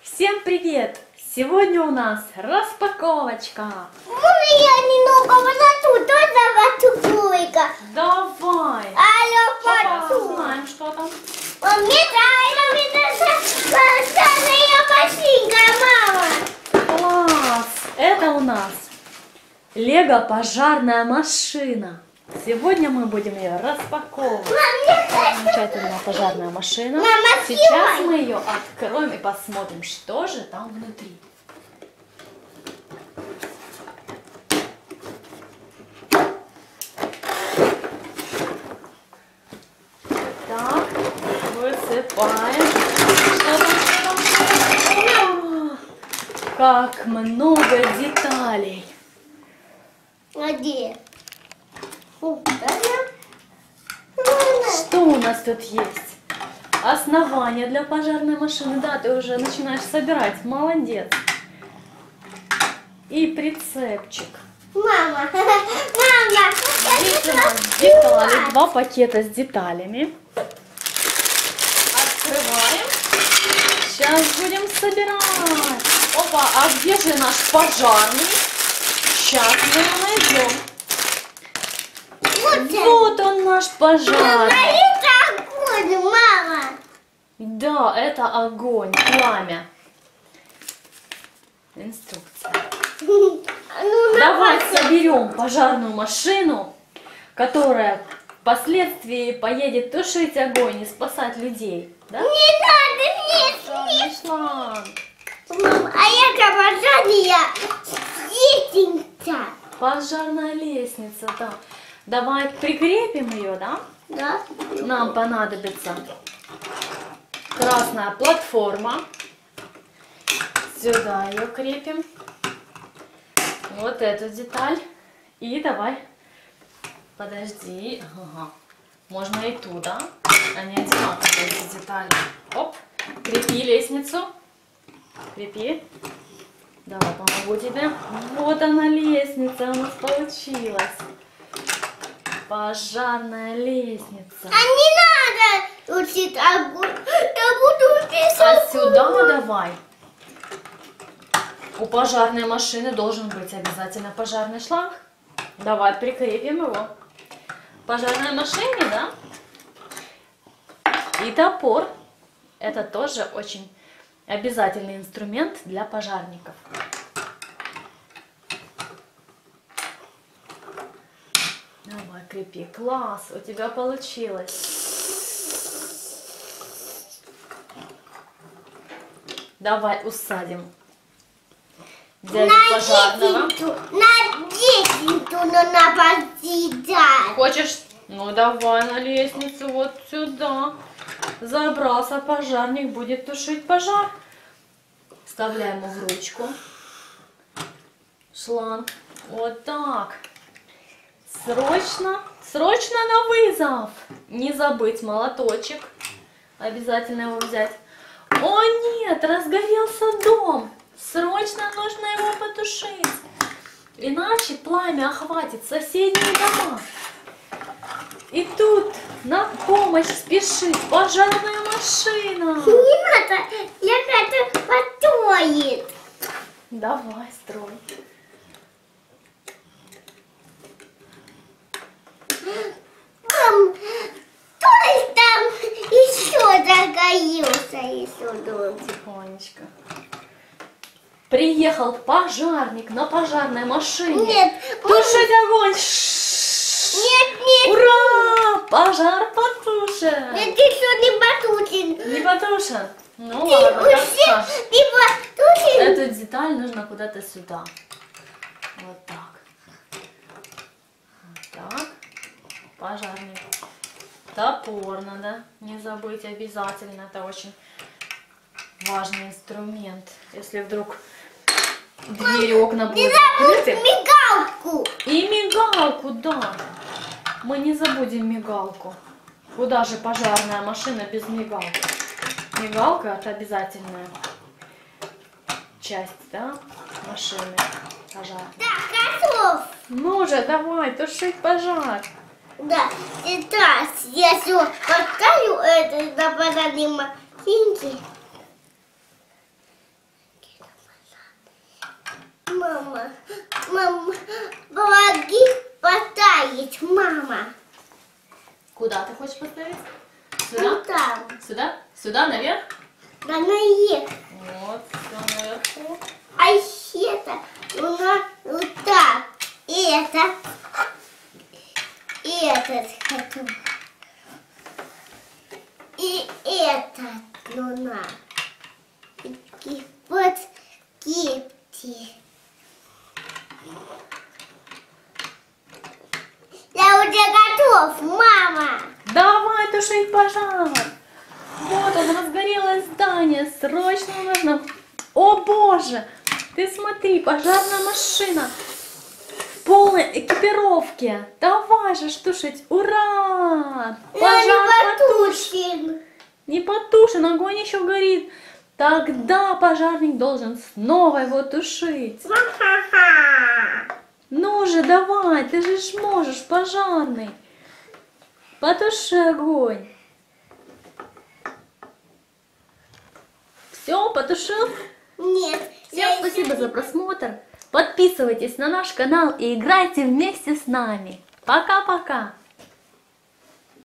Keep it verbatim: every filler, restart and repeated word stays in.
Всем привет! Сегодня у нас распаковочка. Можно я немного высоту, тоже высоту? Давай! Алло, Опа, поту. узнаем, что там. Мне нравится большая машинка, мама. Класс! Это у нас Лего пожарная машина. Сегодня мы будем ее распаковывать. Замечательная пожарная машина. Мама, Сейчас съемай. мы ее откроем и посмотрим, что же там внутри. Так, высыпаем. Что там, что там? О, как много деталей. Где? Что у нас тут есть? Основание для пожарной машины. Да, ты уже начинаешь собирать. Молодец. И прицепчик. Мама, мама, Здесь у нас детали. Два пакета с деталями. Открываем. Сейчас будем собирать. Опа, а где же наш пожарный? Сейчас мы его найдем. вот Вот он наш пожарный. это огонь, мама. Да, это огонь, пламя. Инструкция. Ну, Давай соберем пожарную машину, которая впоследствии поедет тушить огонь и спасать людей. Да? не надо, Пожарный шланг. нет. Мама, а я пожарная детинка. Пожарная лестница, да. Давай прикрепим ее, да? Да? Нам понадобится красная платформа. Сюда ее крепим. Вот эту деталь. И давай. Подожди. Ага. Можно и туда. Они одинаковые, эти детали. Оп. Крепи лестницу. Крепи. Давай, помогу тебе. Вот она лестница у нас получилась. Пожарная лестница. А не надо учить огонь. Я буду писать. А сюда давай. У пожарной машины должен быть обязательно пожарный шланг. Давай прикрепим его. В пожарной машине, да? И топор. Это тоже очень обязательный инструмент для пожарников. Давай, крепи. Класс, у тебя получилось. Давай усадим дядю На пожарного. детинку, на детинку надо посидеть. Хочешь? Ну давай на лестницу вот сюда. Забрался пожарник, будет тушить пожар. Вставляем его в ручку. Шланг. Вот так. Срочно, срочно на вызов. Не забыть молоточек. Обязательно его взять. О нет, разгорелся дом. Срочно нужно его потушить. Иначе пламя охватит соседние дома. И тут на помощь спешит пожарная машина. Не надо, я хочу потоет. Давай, строй. Мам, то есть там еще загорелся еще дом. Тихонечко. Приехал пожарник на пожарной машине. Нет, Тушить огонь. Нет, нет. Ура! Пожар потушен. Это еще не потушен. Не потушен? Ну Ты ладно, как уже скажешь. не потушен. Эту деталь нужно куда-то сюда. Вот так. Вот так. Пожарник. Топор надо не забыть обязательно. Это очень важный инструмент. Если вдруг двери, окна Не будут забудь открыты. мигалку. И мигалку, да. Мы не забудем мигалку. Куда же пожарная машина без мигалки? Мигалка — это обязательная часть, да, машины пожарной. Да, готов. Ну же, давай, тушить пожар. Да, сейчас я все поставлю. поставлю это на пожарной машинке. Мама, мама, помоги поставить, мама. Куда ты хочешь поставить? Сюда? Вот там. Сюда? Сюда, наверх? Да наверх. Вот, все наверху. А это у нас вот так. И это. И этот хочу. И этот луна. И вот кипти. Я уже готов, мама. Давай тушить пожар. Вот он, разгорелось здание. Срочно нужно... О боже! Ты смотри, пожарная машина. В полной экипировке. Давай же тушить. Ура! Пожар потушен. потушим. Не потушен, огонь еще горит. Тогда пожарник должен снова его тушить. Ха-ха-ха. Ну же, давай, ты же ж можешь, пожарный. Потуши огонь. Все, потушил? Нет. Всем я спасибо еще за просмотр. Подписывайтесь на наш канал и играйте вместе с нами. Пока-пока.